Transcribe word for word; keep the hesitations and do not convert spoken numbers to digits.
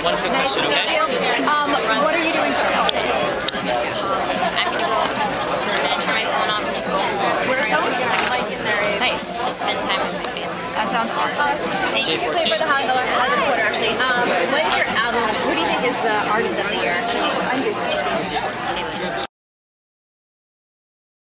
one quick Nice question, to okay? meet you. Um, what are you doing for the holidays? I'm gonna go and then turn my phone off and just go home. Where's home? Nice. Just spend time with my family. That sounds awesome. Thanks. J fourteen. For the Hollywood Reporter, actually, um, what is your album? Who do you think is the artist of the year? Taylor Swift.